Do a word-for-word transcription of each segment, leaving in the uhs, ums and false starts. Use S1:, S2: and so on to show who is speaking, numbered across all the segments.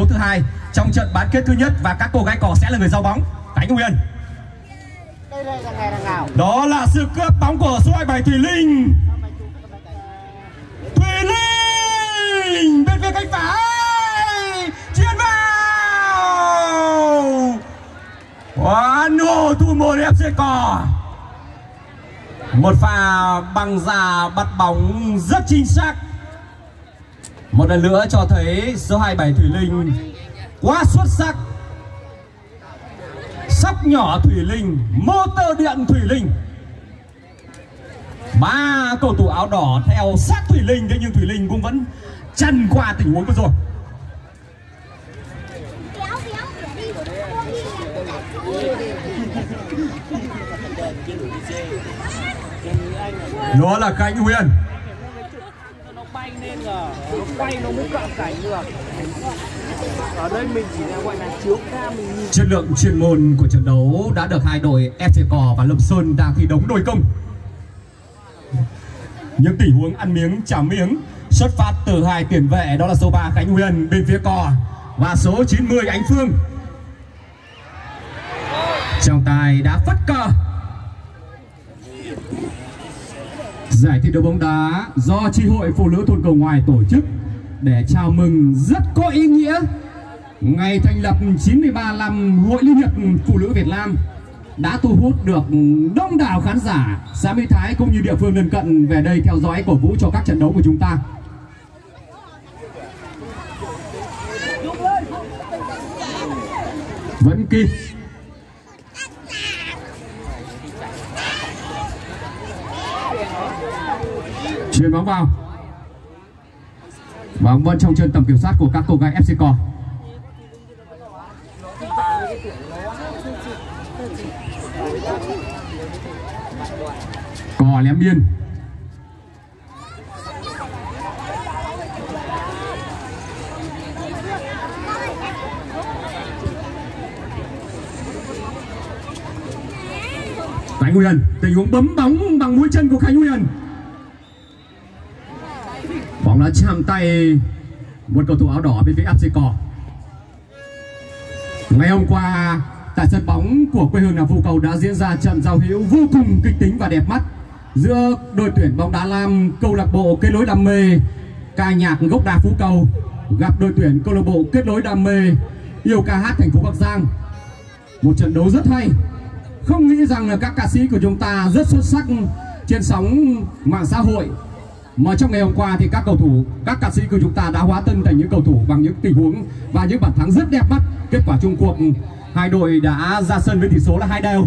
S1: đấu thứ hai trong trận bán kết thứ nhất, và các cô gái cò sẽ là người giao bóng. Khánh Huyền. Đó là sự cướp bóng của số hai mươi bảy Thùy Linh. Thùy Linh bên phía cánh phải, chuyền vào. Quá nổ thủ môn ép xê Cò. Một pha băng ra bắt bóng rất chính xác. Một lần nữa cho thấy số hai mươi bảy Thùy Linh quá xuất sắc. Sóc nhỏ Thùy Linh, motor điện Thùy Linh. Ba cầu thủ áo đỏ theo sát Thùy Linh, thế nhưng Thùy Linh cũng vẫn chăn qua tình huống vừa rồi. Đó là Khánh Huyền.
S2: Nó bay lên rồi, nó bay nó mới cận cảnh được. Ở đây mình chỉ là gọi là chiếu cam mình nhìn.
S1: Chất lượng chuyên môn của trận đấu đã được hai đội ép xê Cò và Lâm Sơn đang thi đấu đối công. Những tình huống ăn miếng trả miếng xuất phát từ hai tiền vệ, đó là số ba Khánh Huyền bên phía Cò và số chín mươi Ánh Phương. Trọng tài đã phất cờ. Giải thi đấu bóng đá do chi hội phụ nữ thôn Cầu Ngoài tổ chức để chào mừng rất có ý nghĩa ngày thành lập chín mươi ba năm Hội Liên hiệp Phụ nữ Việt Nam, đã thu hút được đông đảo khán giả xã Mỹ Thái cũng như địa phương lân cận về đây theo dõi cổ vũ cho các trận đấu của chúng ta. Vẫn kịp. Chuyền bóng vào. Bóng vẫn trong chân tầm kiểm soát của các cô gái ép xê Cò. Cò lém biên. Khánh Huyền, tình huống bấm bóng bằng mũi chân của Khánh Huyền. Bóng đã chạm tay một cầu thủ áo đỏ bên phía ép xê Cò. Ngày hôm qua tại sân bóng của quê hương Nam Phú Cầu đã diễn ra trận giao hữu vô cùng kịch tính và đẹp mắt giữa đội tuyển bóng đá nam câu lạc bộ Kết Nối Đam Mê ca nhạc gốc Đa Phú Cầu gặp đội tuyển câu lạc bộ Kết Nối Đam Mê yêu ca hát thành phố Bắc Giang. Một trận đấu rất hay. Không nghĩ rằng là các ca sĩ của chúng ta rất xuất sắc trên sóng mạng xã hội, mà trong ngày hôm qua thì các cầu thủ, các ca sĩ của chúng ta đã hóa thân thành những cầu thủ bằng những tình huống và những bàn thắng rất đẹp mắt. Kết quả chung cuộc hai đội đã ra sân với tỷ số là hai đều.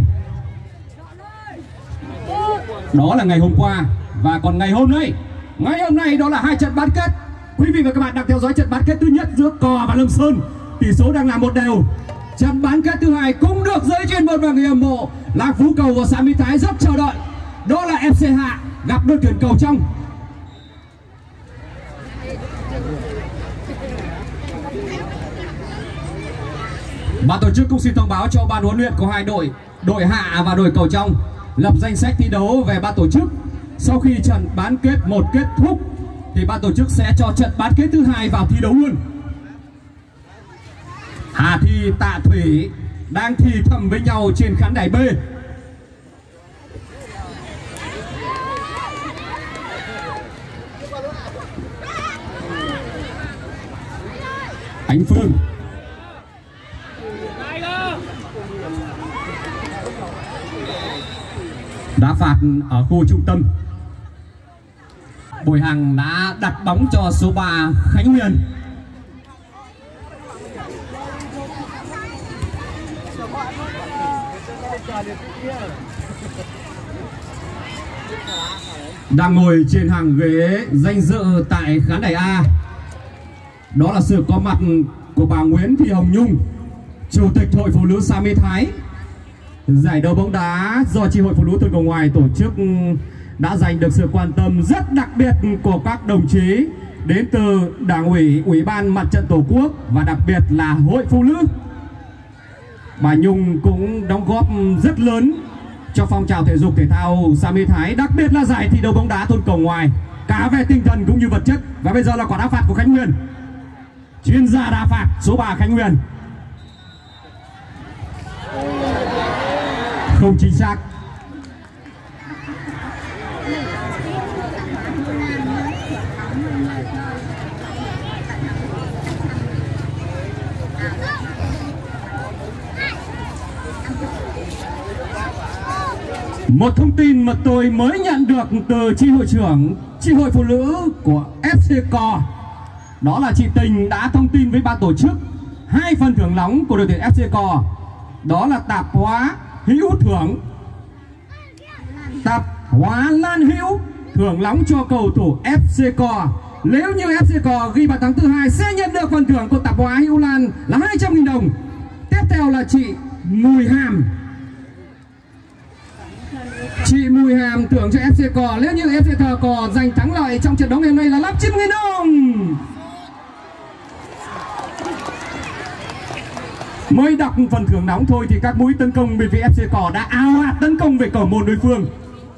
S1: Đó là ngày hôm qua. Và còn ngày hôm nay, ngày hôm nay đó là hai trận bán kết. Quý vị và các bạn đang theo dõi trận bán kết thứ nhất giữa Cò và Lâm Sơn, tỷ số đang là một đều. Trận bán kết thứ hai cũng được giới chuyên môn và người hâm mộ Lạc Phú Cầu và xã Mỹ Thái rất chờ đợi. Đó là ép xê Hạ gặp đội tuyển Cầu Trong. Ban tổ chức cũng xin thông báo cho ban huấn luyện của hai đội, đội Hạ và đội Cầu Trong, lập danh sách thi đấu về ban tổ chức. Sau khi trận bán kết một kết thúc thì ban tổ chức sẽ cho trận bán kết thứ hai vào thi đấu luôn. Hà Thi, Tạ Thủy đang thì thầm với nhau trên khán đài B. Ánh Phương. Đá phạt ở khu trung tâm. Bùi Hằng đã đặt bóng cho số ba Khánh Huyền. Đang ngồi trên hàng ghế danh dự tại khán đài A, đó là sự có mặt của bà Nguyễn Thị Hồng Nhung, Chủ tịch Hội Phụ nữ xã Mỹ Thái. Giải đấu bóng đá do chi hội phụ nữ thôn Cầu Ngoài tổ chức đã giành được sự quan tâm rất đặc biệt của các đồng chí đến từ Đảng ủy, Ủy ban Mặt trận Tổ quốc và đặc biệt là Hội Phụ nữ. Bà Nhung cũng đóng góp rất lớn cho phong trào thể dục thể thao xã Mỹ Thái, đặc biệt là giải thi đấu bóng đá thôn Cầu Ngoài, cả về tinh thần cũng như vật chất. Và bây giờ là quả đá phạt của Khánh Huyền. Chuyên gia đá phạt số ba Khánh Huyền. Không chính xác. Một thông tin mà tôi mới nhận được từ chi hội trưởng chi hội phụ nữ của ép xê Cò, đó là chị Tình đã thông tin với ban tổ chức hai phần thưởng nóng của đội tuyển ép xê Cò, đó là tạp hóa hữu thưởng, tạp hóa Lan Hữu thưởng nóng cho cầu thủ ép xê Cò. Nếu như ép xê Cò ghi bàn thắng thứ hai sẽ nhận được phần thưởng của tạp hóa Hữu Lan là hai trăm nghìn đồng. Tiếp theo là chị Mùi Hàm. Chị Mùi Hàm thưởng cho ép xê Cò, nếu như ép xê Cò giành thắng lợi trong trận đấu ngày hôm nay là năm trăm nghìn đồng. Mới đọc phần thưởng nóng thôi thì các mũi tấn công bên phía ép xê Cò đã ào ạt tấn công về cầu môn đối phương.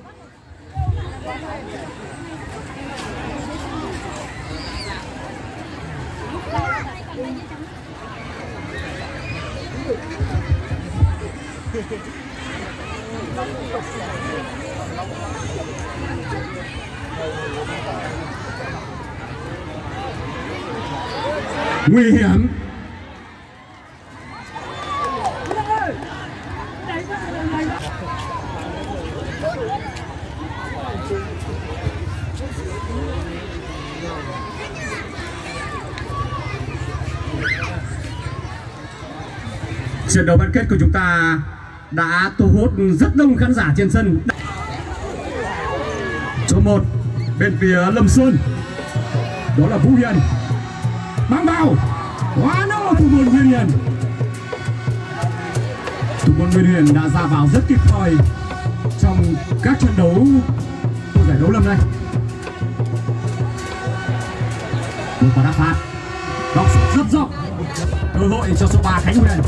S1: Nguy hiểm. Trận đấu bán kết của chúng ta đã thu hút rất đông khán giả trên sân. Số một bên phía Lâm Sơn, đó là Vũ Hiền. Băng vào quá nô thủ môn Nguyên Hiền. Thủ môn Nguyên Hiền đã ra vào rất kịp thời trong các trận đấu của giải đấu năm nay. Một quả đá phạt, góc rất rộng, cơ hội cho số ba Khánh Huyền.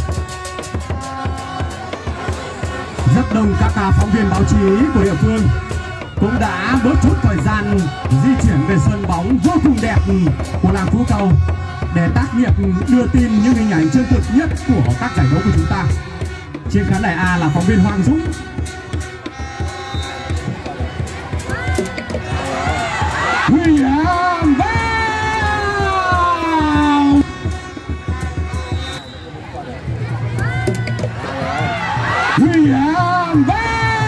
S1: Rất đông các phóng viên báo chí của địa phương cũng đã bớt chút thời gian di chuyển về sân bóng vô cùng đẹp của làng Phú Cầu để tác nghiệp đưa tin những hình ảnh chân thực nhất của các giải đấu của chúng ta. Trên khán đài A là phóng viên Hoàng Dũng. Nguy hiểm vào. Nguy hiểm vào.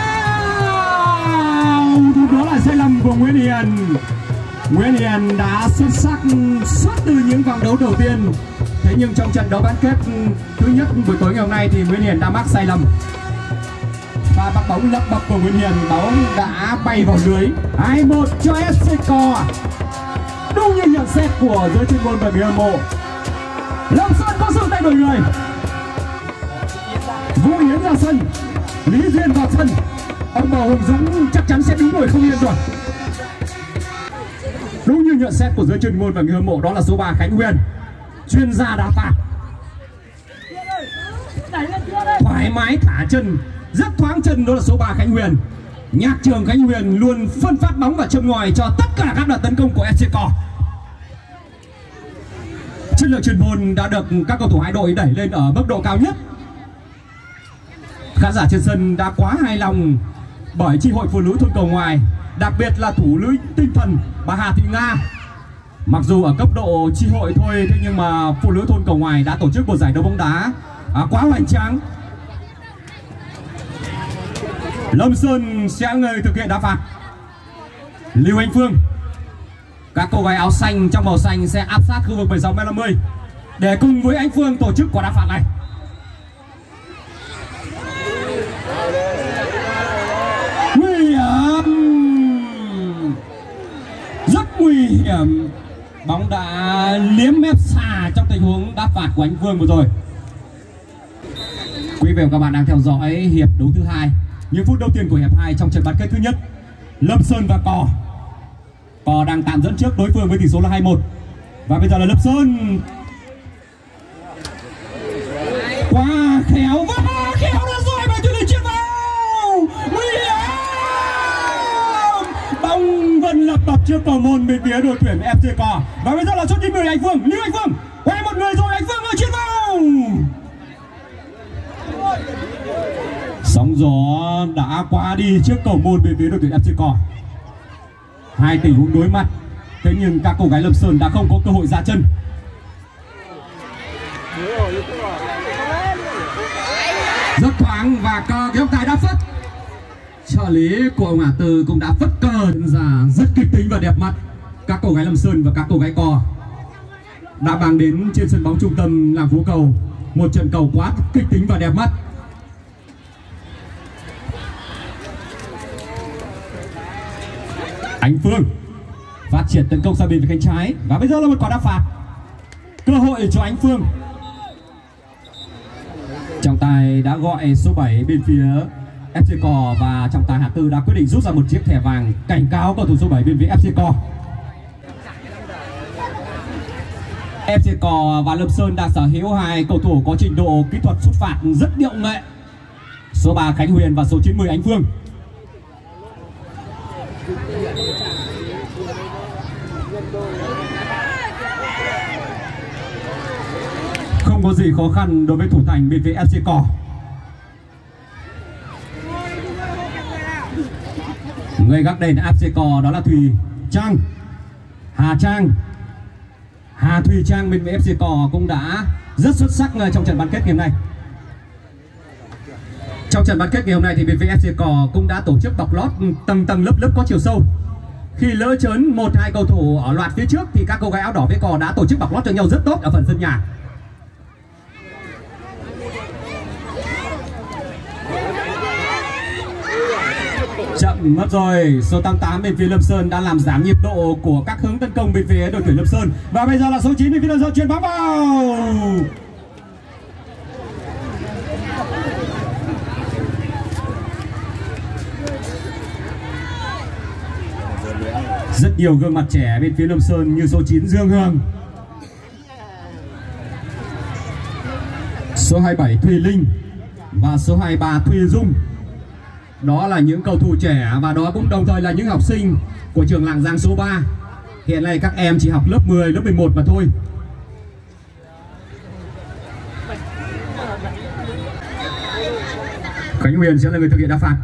S1: Đó là sai lầm của Nguyễn Hiền. Nguyễn Hiền đã xuất sắc suốt từ những vòng đấu đầu tiên. Thế nhưng trong trận đấu bán kết thứ nhất buổi tối ngày hôm nay thì Nguyễn Hiền đã mắc sai lầm. Và bắt bóng lấp bập của Nguyễn Hiền, bóng đã bay vào lưới. hai một cho ép xê Cò. Đúng như nhận xét của giới chuyên môn và người hâm mộ. Lâm Sơn có sự thay đổi người. Vũ Hiến ra sân, Lý Duyên vào sân. Ông Bầu Hùng Dũng chắc chắn sẽ đứng ngồi không yên rồi. Đúng như nhận xét của giới chuyên môn và người hâm mộ, đó là số ba Khánh Huyền, chuyên gia đá phạt. Thoải mái thả chân, rất thoáng chân, đó là số ba Khánh Huyền. Nhạc trưởng Khánh Huyền luôn phân phát bóng và châm ngòi cho tất cả các đợt tấn công của ép xê Cò. Chất lượng chuyên môn đã được các cầu thủ hai đội đẩy lên ở mức độ cao nhất. Khán giả trên sân đã quá hài lòng bởi chi hội phụ nữ thôn Cầu Ngoài, đặc biệt là thủ lĩnh tinh thần bà Hà Thị Nga. Mặc dù ở cấp độ chi hội thôi, thế nhưng mà phụ nữ thôn Cầu Ngoài đã tổ chức một giải đấu bóng đá à, quá hoành tráng. Lâm Sơn sẽ người thực hiện đá phạt. Lưu Anh Phương, các cô gái áo xanh trong màu xanh sẽ áp sát khu vực mười sáu mét năm mươi để cùng với Anh Phương tổ chức quả đá phạt này. Nguy hiểm, rất nguy hiểm. Bóng đã liếm mép xà trong tình huống đá phạt của Anh Phương vừa rồi. Quý vị và các bạn đang theo dõi hiệp đấu thứ hai, những phút đầu tiên của hiệp hai trong trận bán kết thứ nhất. Lâm Sơn và Cò. Cò đang tạm dẫn trước đối phương với tỷ số là hai một. Và bây giờ là Lâm Sơn. Quá khéo, và khéo đã rồi mà chưa được chuyền vào. Nguy hiểm. Bóng vẫn lập bập trước cầu môn bên phía đội tuyển ép xê Cò. Và bây giờ là chốt điểm mười Anh Phương, Lưu Anh Phương. Quay một một người rồi. Anh Phương ơi, chuyền vào. Sóng gió đã qua đi trước cầu môn bên phía đội tuyển ép xê Co. Hai tình huống đối mặt, thế nhưng các cô gái Lâm Sơn đã không có cơ hội ra chân. Rất thoáng và cờ kéo tài đã phất. Trợ lý của ông Ả Từ cũng đã phất cờ ra rất kịch tính và đẹp mắt. Các cô gái Lâm Sơn và các cô gái Co đã mang đến trên sân bóng trung tâm làng Phố Cầu một trận cầu quá kịch tính và đẹp mắt. Anh Phương phát triển tấn công sang bên phía cánh trái và bây giờ là một quả đá phạt. Cơ hội cho Anh Phương. Trọng tài đã gọi số bảy bên phía ép xê Co và trọng tài Hà Tư đã quyết định rút ra một chiếc thẻ vàng cảnh cáo cầu thủ số bảy bên phía ép xê Co. ép xê Co và Lâm Sơn đang sở hữu hai cầu thủ có trình độ kỹ thuật sút phạt rất điệu nghệ. Số ba Khánh Huyền và số chín mươi Anh Phương. Không có gì khó khăn đối với thủ thành bên phía ép xê Co. Người gác đền ép xê Co đó là Thùy Trang, Hà Trang. Hà Thùy Trang bên phía ép xê Co cũng đã rất xuất sắc trong trận bán kết ngày hôm nay. Trong trận bán kết ngày hôm nay thì bên phía ép xê Co cũng đã tổ chức bọc lót tầng tầng lớp lớp có chiều sâu. Khi lỡ chớn một hai cầu thủ ở loạt phía trước thì các cô gái áo đỏ với cò đã tổ chức bọc lót cho nhau rất tốt ở phần sân nhà. Chậm mất rồi. Số tám mươi tám bên phía Lâm Sơn đã làm giảm nhịp độ của các hướng tấn công bên phía đội tuyển Lâm Sơn. Và bây giờ là số chín bên phía Lâm Sơn chuyền bóng vào. Rất nhiều gương mặt trẻ bên phía Lâm Sơn như số chín Dương Hương, số hai mươi bảy Thùy Linh và số hai mươi ba Thùy Dung. Đó là những cầu thủ trẻ và đó cũng đồng thời là những học sinh của trường Lạng Giang số ba. Hiện nay các em chỉ học lớp mười, lớp mười một mà thôi. Khánh Huyền sẽ là người thực hiện đá phạt.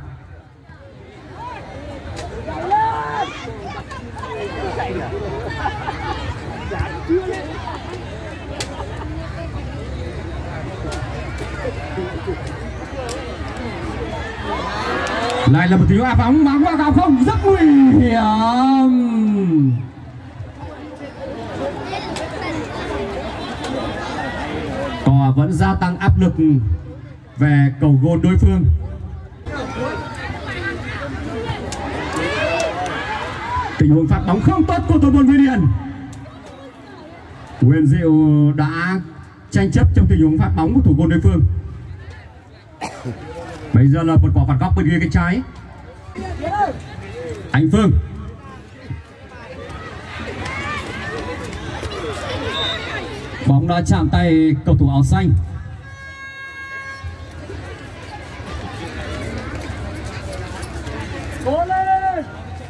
S1: Lại là một tình huống áp bóng bắn vào góc không, rất nguy hiểm. Cò vẫn gia tăng áp lực về cầu gôn đối phương. Tình huống phạt bóng không tốt của thủ môn Huy Điền. Huyền Diệu đã tranh chấp trong tình huống phạt bóng của thủ môn đối phương. Bây giờ là một quả phạt góc bên kia cái trái. Anh Phương. Bóng đã chạm tay cầu thủ áo xanh.
S2: Cố lên.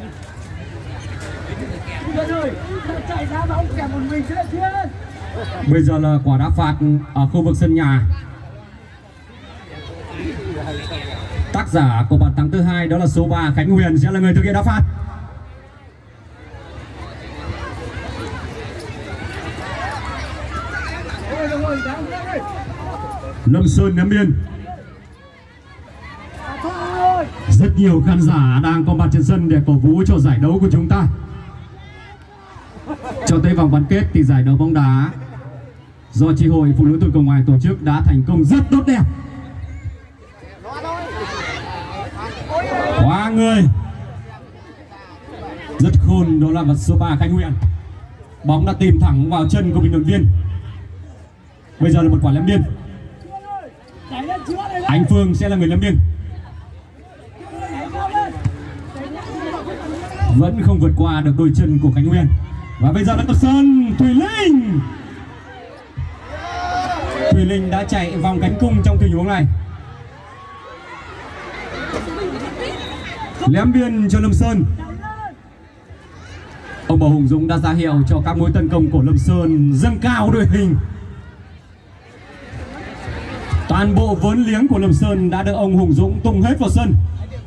S2: Chạy ra bóng kèm một mình trên thiên.
S1: Bây giờ là quả đá phạt ở khu vực sân nhà. Tác giả của bàn thắng thứ hai đó là số ba Khánh Huyền sẽ là người thực hiện đá phạt. Lâm Sơn ném biên. Rất nhiều khán giả đang có mặt trên sân để cổ vũ cho giải đấu của chúng ta. Cho tới vòng bán kết thì giải đấu bóng đá do chi hội phụ nữ Thôn Cầu Ngoài tổ chức đã thành công rất tốt đẹp. Quá người rất khôn đó là vật số ba Khánh Huyền. Bóng đã tìm thẳng vào chân của bình luận viên. Bây giờ là một quả ném biên. Anh Phương sẽ là người ném biên. Vẫn không vượt qua được đôi chân của Khánh Huyền. Và bây giờ là Tập Sơn Thùy Linh. Thùy Linh đã chạy vòng cánh cung trong tình huống này. Ném biên cho Lâm Sơn. Ông Bầu Hùng Dũng đã ra hiệu cho các mũi tấn công của Lâm Sơn dâng cao đội hình. Toàn bộ vốn liếng của Lâm Sơn đã được ông Hùng Dũng tung hết vào sân.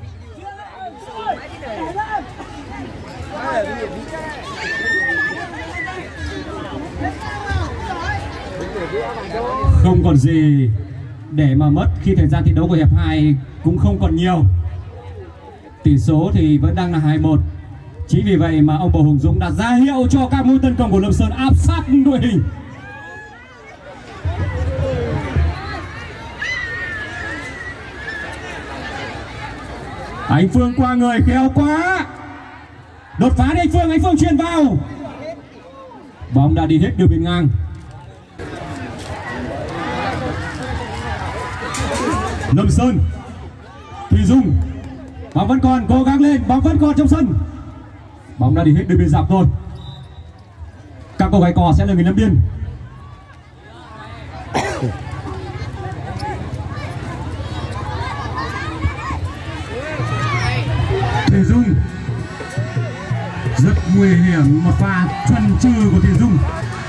S1: Không còn gì để mà mất khi thời gian thi đấu của hiệp hai cũng không còn nhiều. Tỷ số thì vẫn đang là hai một. Chính vì vậy mà ông Bầu Hùng Dũng đã ra hiệu cho các mũi tấn công của Lâm Sơn áp sát đội hình. Anh Phương qua người khéo quá. Đột phá đi anh Phương, anh Phương chuyền vào. Bóng đã đi hết đường biên ngang. Lâm Sơn, Thùy Dung, bóng vẫn còn, cố gắng lên, bóng vẫn còn trong sân. Bóng đã đi hết đường biên dọc rồi. Các cô gái cò sẽ là người ném biên. Thùy Dung, rất nguy hiểm, một pha chần chừ của Thùy Dung.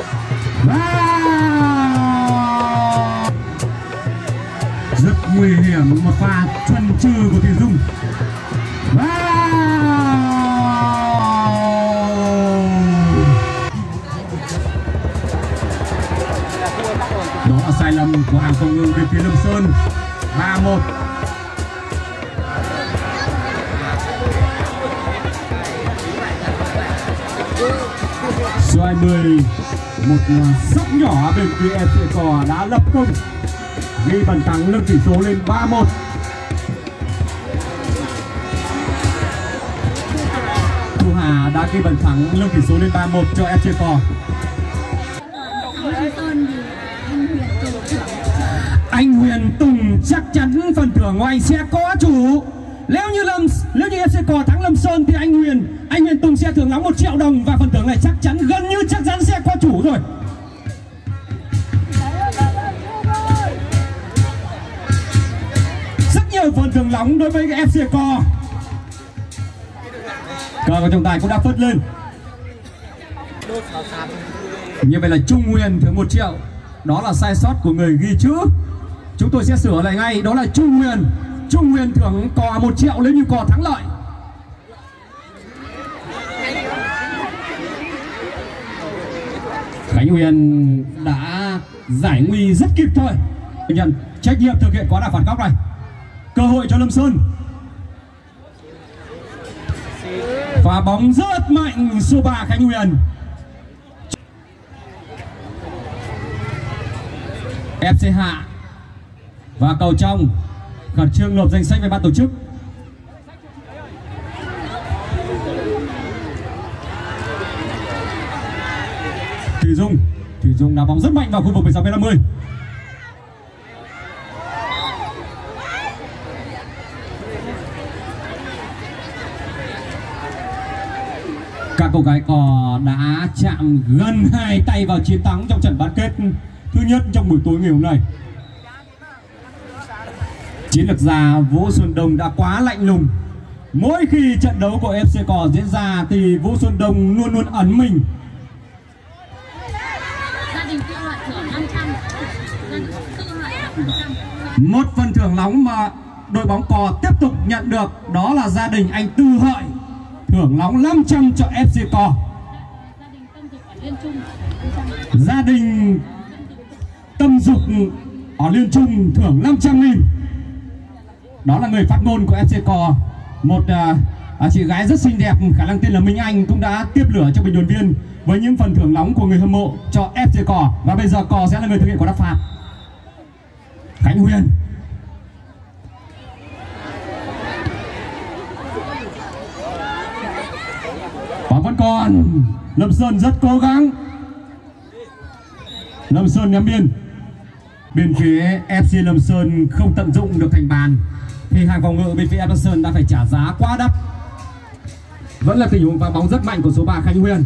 S1: Rất nguy hiểm, một pha chần chừ của Thùy Dung. Đó là sai lầm của hàng phòng ngự về phía Lâm Sơn. Ba một. Số hai mươi, một sóc nhỏ bên phía ép xê Cò đã lập công ghi bàn thắng nâng tỷ số lên ba một. Thu Hà đã ghi bàn thắng nâng tỷ số lên ba một cho ép xê Cò. Anh Huyền Tùng chắc chắn phần thưởng của anh sẽ có chủ. Nếu như Lâm nếu như ép xê Cò thắng Lâm Sơn thì anh Huyền anh Huyền Tùng sẽ thưởng nóng một triệu đồng và phần thưởng này chắc chắn gần như chắc chắn sẽ có chủ rồi. Rất nhiều phần thưởng nóng đối với ép xê Cò. Cờ của trọng tài cũng đã phất lên. Như vậy là Trung Huyền thưởng một triệu. Đó là sai sót của người ghi chữ. Chúng tôi sẽ sửa lại ngay. Đó là Trung Huyền. Trung Huyền thưởng Cò một triệu nếu như Cò thắng lợi. Khánh Huyền đã giải nguy rất kịp thời, nhận trách nhiệm thực hiện quá đà phạt góc này. Cơ hội cho Lâm Sơn. Và bóng rất mạnh số ba Khánh Huyền. ép xê Hạ và cầu trong khẩn trương nộp danh sách về ban tổ chức. Thùy Dung, Thùy Dung đá bóng rất mạnh vào khu vực mười sáu mét năm mươi. Các cô gái cò đã chạm gần hai tay vào chiến thắng trong trận bán kết thứ nhất trong buổi tối ngày hôm nay. Chiến lược gia Vũ Xuân Đông đã quá lạnh lùng. Mỗi khi trận đấu của ép xê Cò diễn ra thì Vũ Xuân Đông luôn luôn ẩn mình. Một phần thưởng nóng mà đội bóng Cò tiếp tục nhận được đó là gia đình anh Tư Hợi thưởng nóng năm trăm cho ép xê Cò. Gia đình Tâm Dục ở Liên Trung thưởng năm trăm nghìn. Đó là người phát ngôn của ép xê Cò, một uh, chị gái rất xinh đẹp, khả năng tên là Minh Anh, cũng đã tiếp lửa cho bình luận viên với những phần thưởng nóng của người hâm mộ cho ép xê Cò. Và bây giờ Cò sẽ là người thực hiện quả đá phạt. Khánh Huyền. Bóng vẫn còn. Lâm Sơn rất cố gắng. Lâm Sơn ném biên. Bên phía ép xê Lâm Sơn không tận dụng được thành bàn thì hàng phòng ngự bên phía Lâm Sơn đã phải trả giá quá đắt. Vẫn là tình huống phá bóng rất mạnh của số ba Khánh Huyền.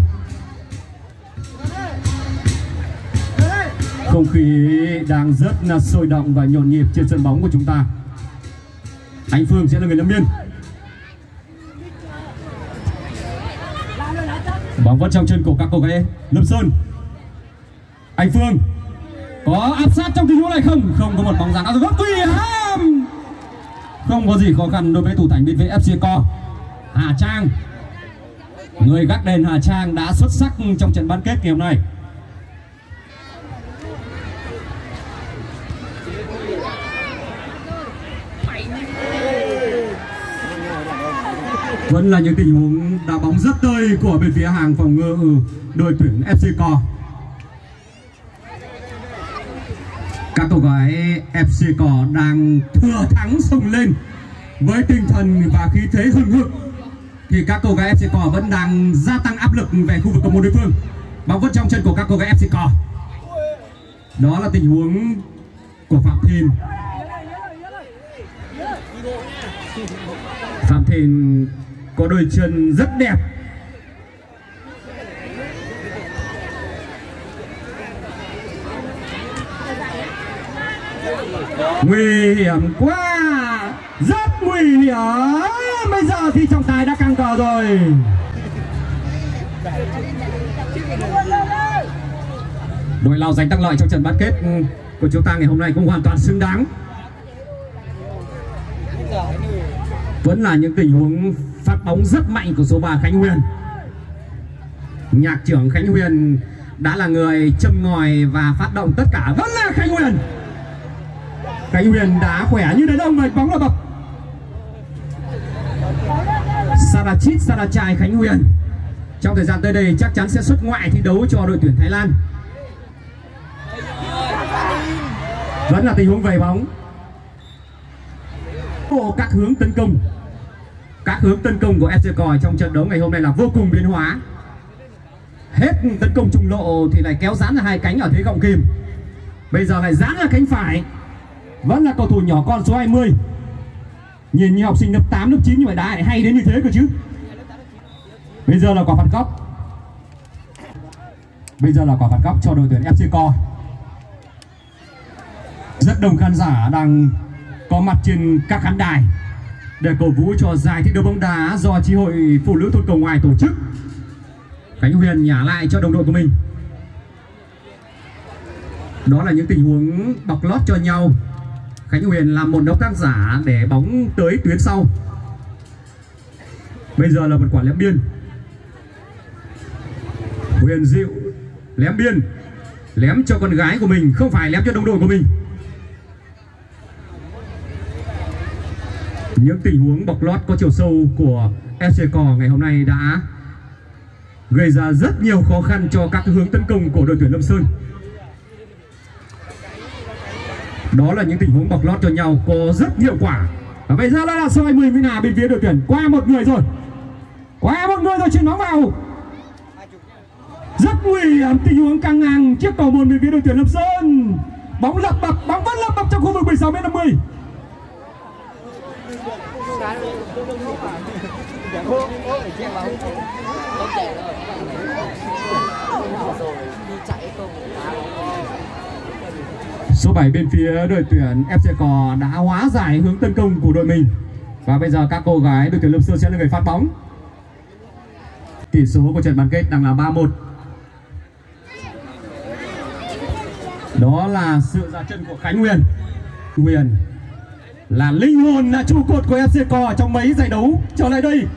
S1: Không khí đang rất là sôi động và nhộn nhịp trên sân bóng của chúng ta. Anh Phương sẽ là người ném biên. Bóng vẫn trong chân của các cô gái Lâm Sơn. Anh Phương có áp sát trong tình huống này không? Không có một bóng dáng áp sát nguy hiểm. Không có gì khó khăn đối với thủ thành bên phía ép xê Co. Hà Trang, người gác đền Hà Trang đã xuất sắc trong trận bán kết ngày hôm nay. Vẫn là những tình huống đá bóng rất tơi của bên phía hàng phòng ngự đội tuyển ép xê Co. Các cô gái ép xê Co đang thừa thắng xông lên với tinh thần và khí thế hừng hực, thì các cô gái ép xê Co vẫn đang gia tăng áp lực về khu vực cầu môn đối phương. Bóng vẫn trong chân của các cô gái ép xê Co. Đó là tình huống của Phạm Thìn. Phạm Thìn có đôi chân rất đẹp. Nguy hiểm quá, rất nguy hiểm. Bây giờ thì trọng tài đã căng cờ rồi. Đội nào giành thắng lợi trong trận bán kết của chúng ta ngày hôm nay cũng hoàn toàn xứng đáng. Vẫn là những tình huống phát bóng rất mạnh của số ba Khánh Huyền. Nhạc trưởng Khánh Huyền đã là người châm ngòi và phát động tất cả. Vẫn là Khánh Huyền. Khánh Huyền đá khỏe như đàn ông, mà bóng là bập. Sarachit Sarachai Khánh Huyền trong thời gian tới đây chắc chắn sẽ xuất ngoại thi đấu cho đội tuyển Thái Lan. Vẫn là tình huống về bóng. Các hướng tấn công Các hướng tấn công của ép xê Co trong trận đấu ngày hôm nay là vô cùng biến hóa. Hết tấn công trung lộ thì lại kéo giãn ra hai cánh ở thế gọng kìm. Bây giờ lại giãn ra cánh phải. Vẫn là cầu thủ nhỏ con số hai mươi. Nhìn như học sinh lớp tám, lớp chín nhưng mà đá lại hay đến như thế cơ chứ. Bây giờ là quả phạt góc. Bây giờ là quả phạt góc cho đội tuyển ép xê Co. Rất đông khán giả đang có mặt trên các khán đài để cổ vũ cho giải thi đấu bóng đá do chi hội phụ nữ thôn Cầu Ngoài tổ chức. Khánh Huyền nhả lại cho đồng đội của mình. Đó là những tình huống bọc lót cho nhau. Khánh Huyền làm một động tác giả để bóng tới tuyến sau. Bây giờ là một quả lém biên. Huyền Diệu lém biên, lém cho con gái của mình, không phải lém cho đồng đội của mình. Những tình huống bọc lót có chiều sâu của ép xê Co ngày hôm nay đã gây ra rất nhiều khó khăn cho các hướng tấn công của đội tuyển Lâm Sơn. Đó là những tình huống bọc lót cho nhau có rất hiệu quả. Và bây giờ là số hai mươi Nguyễn Hà bên phía đội tuyển. Qua một người rồi Qua một người rồi chuyền bóng vào. Rất nguy hiểm, tình huống căng ngang chiếc cầu môn bên phía đội tuyển Lâm Sơn. Bóng lập bập, bóng vẫn lập bập trong khu vực mười sáu mét năm mươi. Số bảy bên phía đội tuyển ép xê Co đã hóa giải hướng tấn công của đội mình. Và bây giờ các cô gái đội tuyển Lâm Sơn sẽ là người phát bóng. Tỷ số của trận bán kết đang là ba một. Đó là sự ra chân của Khánh Huyền. Huyền là linh hồn, là trụ cột của ép xê Co trong mấy giải đấu trở lại đây.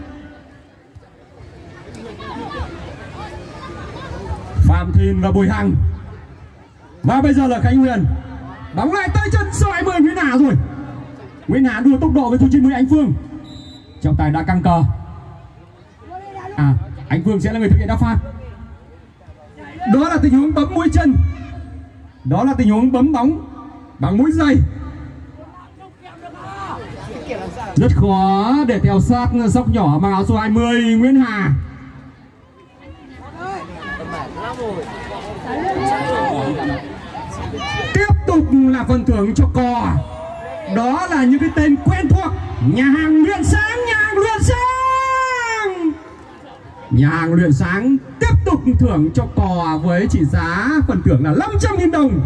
S1: Phạm Thìn và Bùi Hằng. Và bây giờ là Khánh Huyền. Bóng lại tới chân số hai mươi Nguyễn Hà rồi. Nguyễn Hà đua tốc độ với số chín mươi Anh Phương. Trọng tài đã căng cờ. À, Anh Phương sẽ là người thực hiện đá phạt. Đó là tình huống bấm mũi chân. Đó là tình huống bấm bóng bằng mũi giày. Rất khó để theo sát sóc nhỏ mang áo số hai mươi Nguyễn Hà. Tiếp tục là phần thưởng cho Co. Đó là những cái tên quen thuộc. Nhà hàng Luyện Sáng, nhà hàng Luyện Sáng. Nhà hàng Luyện Sáng tiếp tục thưởng cho Co với chỉ giá phần thưởng là năm trăm nghìn đồng.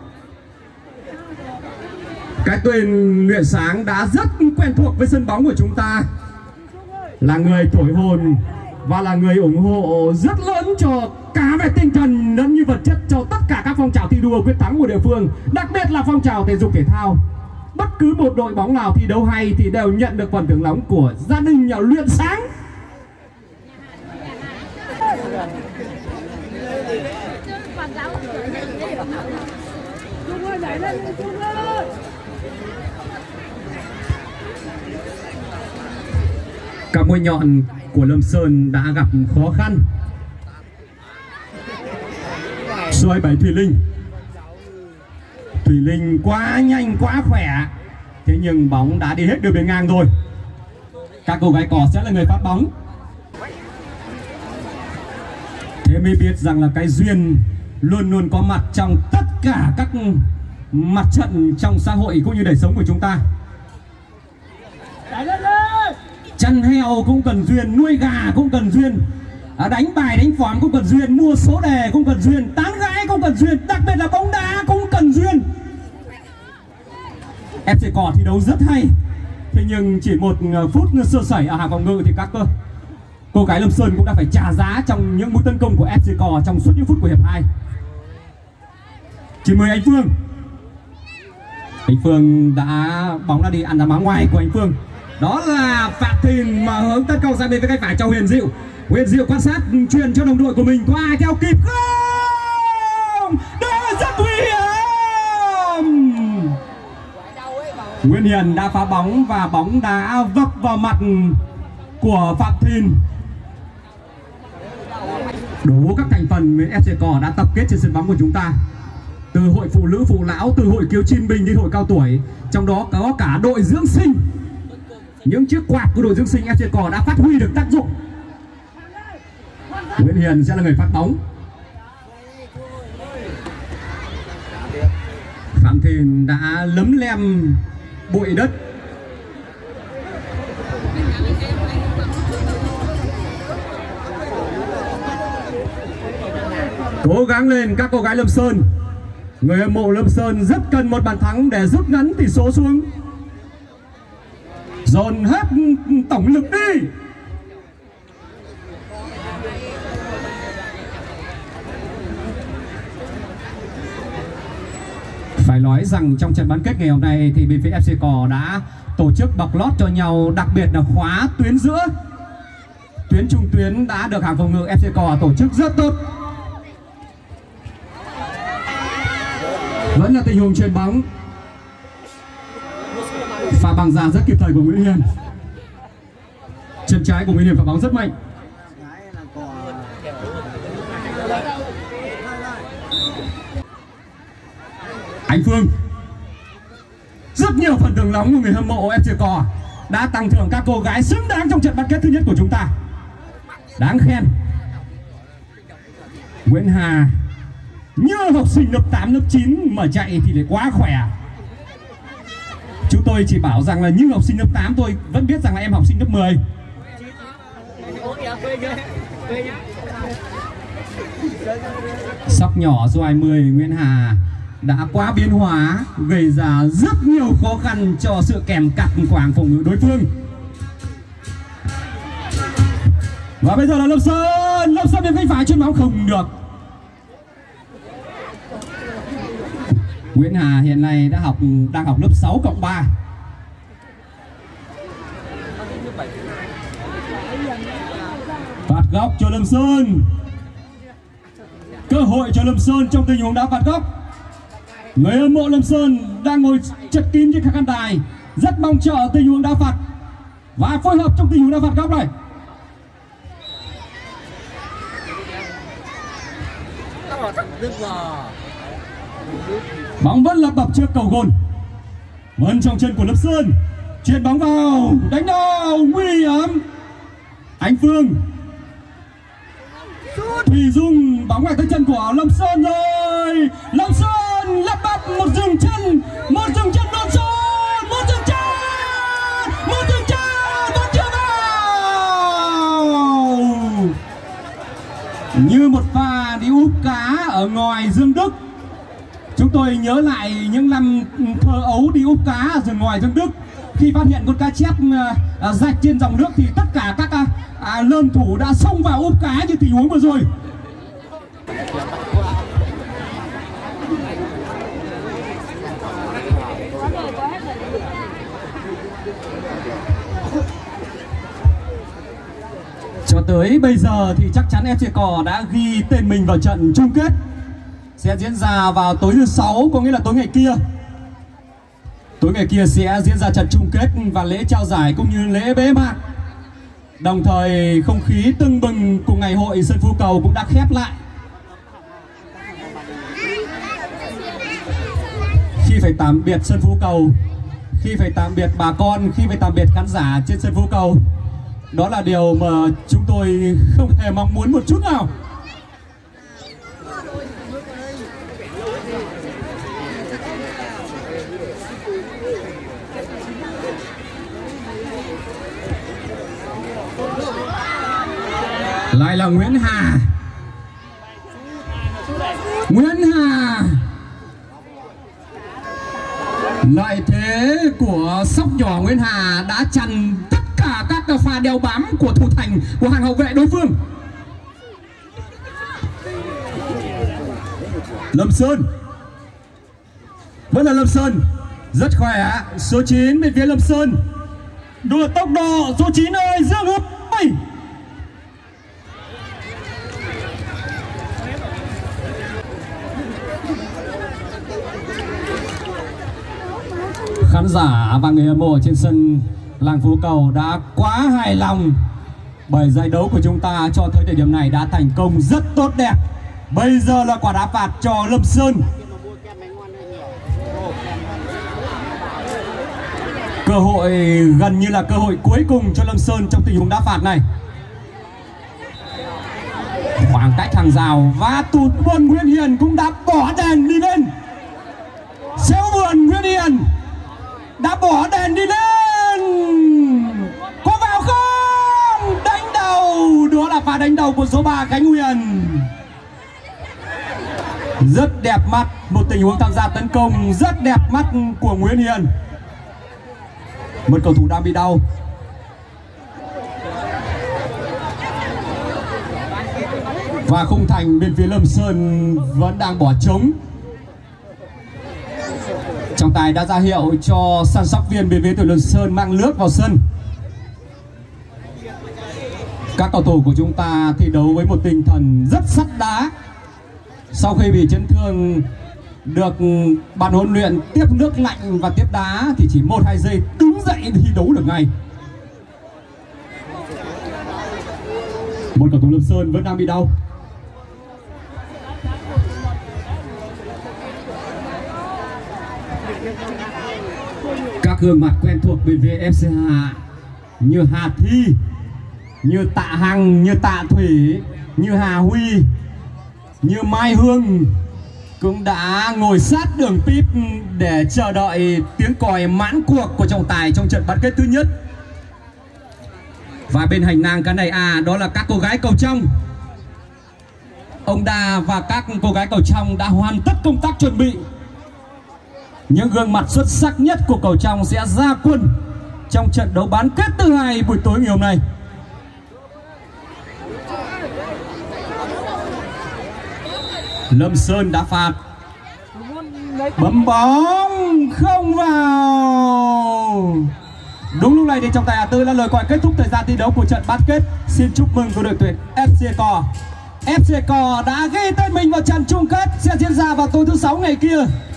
S1: Cái tên Luyện Sáng đã rất quen thuộc với sân bóng của chúng ta, là người thổi hồn và là người ủng hộ rất lớn cho cả về tinh thần lẫn như vật chất cho tất cả các phong trào thi đua quyết thắng của địa phương, đặc biệt là phong trào thể dục thể thao. Bất cứ một đội bóng nào thi đấu hay thì đều nhận được phần thưởng nóng của gia đình nhà Luyện Sáng. Các mũi nhọn của Lâm Sơn đã gặp khó khăn. Xoay bảy Thùy Linh. Thùy Linh quá nhanh quá khỏe, thế nhưng bóng đã đi hết đường biên ngang rồi. Các cô gái cỏ sẽ là người phát bóng. Thế mới biết rằng là cái duyên luôn luôn có mặt trong tất cả các mặt trận trong xã hội cũng như đời sống của chúng ta. Chăn heo cũng cần duyên, nuôi gà cũng cần duyên, đánh bài đánh phỏm cũng cần duyên, mua số đề cũng cần duyên, tán gái cũng cần duyên, đặc biệt là bóng đá cũng cần duyên. ép xê Cò thi đấu rất hay, thế nhưng chỉ một phút sơ sẩy ở hàng phòng ngự thì các cơ cô gái Lâm Sơn cũng đã phải trả giá trong những mũi tấn công của ép xê Cò trong suốt những phút của hiệp hai. Chỉ mời anh Phương. Anh Phương đã bóng đã đi ăn đá má ngoài của anh Phương. Đó là phạt thìn mà hướng tấn công sang bên với cánh phải cho Huyền Diệu. Huyền Diệu quan sát truyền cho đồng đội của mình, có ai theo kịp không? Đó rất nguy hiểm. Nguyễn Hiền đã phá bóng và bóng đã vấp vào mặt của Phạm Thìn. Đủ các thành phần ép xê Cò đã tập kết trên sân bóng của chúng ta, từ hội phụ nữ phụ lão, từ hội cựu chiến binh đến hội cao tuổi, trong đó có cả đội dưỡng sinh. Những chiếc quạt của đội dưỡng sinh ép xê Cò đã phát huy được tác dụng. Nguyễn Hiền sẽ là người phát bóng. Phạm Thìn đã lấm lem bụi đất. Cố gắng lên các cô gái Lâm Sơn. Người hâm mộ Lâm Sơn rất cần một bàn thắng để rút ngắn tỷ số xuống. Dồn hết tổng lực đi. Phải nói rằng trong trận bán kết ngày hôm nay thì bên phía ép xê Cò đã tổ chức bọc lót cho nhau, đặc biệt là khóa tuyến giữa. Tuyến trung tuyến đã được hàng phòng ngự ép xê Cò tổ chức rất tốt. Vẫn là tình huống chuyền bóng. Pha băng ra rất kịp thời của Nguyễn Hiền. Chân trái của Nguyễn Hiền phá bóng rất mạnh. Anh Phương. Rất nhiều phần thưởng nóng của người hâm mộ ép xê Cò đã tặng thưởng các cô gái xứng đáng trong trận bán kết thứ nhất của chúng ta. Đáng khen. Nguyễn Hà như học sinh lớp tám, lớp chín mà chạy thì lại quá khỏe. Chúng tôi chỉ bảo rằng là như học sinh lớp tám, tôi vẫn biết rằng là em học sinh lớp mười. Sóc nhỏ số hai mươi Nguyễn Hà đã quá biến hóa, gây ra rất nhiều khó khăn cho sự kèm cặp của hàng phòng ngự đối phương. Và bây giờ là Lâm Sơn. Lâm Sơn bên cánh phải chuyền bóng không được. Nguyễn Hà hiện nay đã học đang học lớp sáu cộng ba. Phạt góc cho Lâm Sơn. Cơ hội cho Lâm Sơn trong tình huống đá phạt góc. Người hâm mộ Lâm Sơn đang ngồi chật kín trên các khán đài, rất mong chờ tình huống đá phạt và phối hợp trong tình huống đá phạt góc này. Bóng vẫn lập bập trước cầu gôn. Vẫn trong chân của Lâm Sơn. Chuyền bóng vào, đánh đầu nguy hiểm. Anh Phương. Thùy Dung, bóng ngoài tới chân của Lâm Sơn rồi. Lâm Sơn lắp bắp một dừng chân, một dừng chân Lâm Sơn, một dừng chân, một dừng chân, một chưa vào. Như một pha đi úp cá ở ngoài Dương Đức. Chúng tôi nhớ lại những năm thơ ấu đi úp cá ở rừng ngoài Dương Đức. Khi phát hiện con cá chép uh, rạch trên dòng nước thì tất cả các uh, uh, lơn thủ đã xông vào úp cá như tình huống vừa rồi. Cho tới bây giờ thì chắc chắn ép xê Cò đã ghi tên mình vào trận chung kết sẽ diễn ra vào tối thứ sáu, có nghĩa là tối ngày kia. Tối ngày kia sẽ diễn ra trận chung kết và lễ trao giải cũng như lễ bế mạc. Đồng thời không khí tưng bừng của ngày hội sân Phú Cầu cũng đã khép lại. Khi phải tạm biệt sân Phú Cầu, khi phải tạm biệt bà con, khi phải tạm biệt khán giả trên sân Phú Cầu, đó là điều mà chúng tôi không hề mong muốn một chút nào. Lại là Nguyễn Hà. Nguyễn Hà. Lợi thế của sóc nhỏ Nguyễn Hà đã chặn tất cả các pha đeo bám của thủ thành của hàng hậu vệ đối phương. Lâm Sơn. Vẫn là Lâm Sơn. Rất khỏe. Số chín bên phía Lâm Sơn. Đua tốc độ. Số chín ơi, Dương Hữu. Khán giả và người hâm mộ trên sân làng Phú Cầu đã quá hài lòng bởi giải đấu của chúng ta cho tới thời điểm này đã thành công rất tốt đẹp. Bây giờ là quả đá phạt cho Lâm Sơn. Cơ hội gần như là cơ hội cuối cùng cho Lâm Sơn trong tình huống đá phạt này. Khoảng cách hàng rào và tụt buồn Nguyễn Hiền cũng đã bỏ đèn đi lên. Xéo buồn Nguyễn Hiền đã bỏ đèn đi lên. Có vào không? Đánh đầu. Đó là pha đánh đầu của số ba Khánh Huyền. Rất đẹp mắt. Một tình huống tham gia tấn công rất đẹp mắt của Nguyễn Hiền. Một cầu thủ đang bị đau. Và khung thành bên phía Lâm Sơn vẫn đang bỏ trống. Trọng tài đã ra hiệu cho săn sóc viên bên phía tuyển Lâm Sơn mang nước vào sân. Các cầu thủ của chúng ta thi đấu với một tinh thần rất sắt đá. Sau khi bị chấn thương, được ban huấn luyện tiếp nước lạnh và tiếp đá thì chỉ một hai giây đứng dậy thi đấu được ngay. Một cầu thủ Lâm Sơn vẫn đang bị đau. Các gương mặt quen thuộc bên phía ép xê Hà như Hà Thi, như Tạ Hằng, như Tạ Thủy, như Hà Huy, như Mai Hương cũng đã ngồi sát đường píp để chờ đợi tiếng còi mãn cuộc của trọng tài trong trận bán kết thứ nhất. Và bên hành lang cái này à, đó là các cô gái cầu trong. Ông Đà và các cô gái cầu trong đã hoàn tất công tác chuẩn bị. Những gương mặt xuất sắc nhất của cầu trong sẽ ra quân trong trận đấu bán kết thứ hai buổi tối ngày hôm nay. Lâm Sơn đã phạt. Bấm bóng không vào. Đúng lúc này thì trọng tài Hà Tư đã lời gọi kết thúc thời gian thi đấu của trận bán kết. Xin chúc mừng của đội tuyển ép xê Cò. ép xê Cò đã ghi tên mình vào trận chung kết sẽ diễn ra vào tối thứ sáu ngày kia.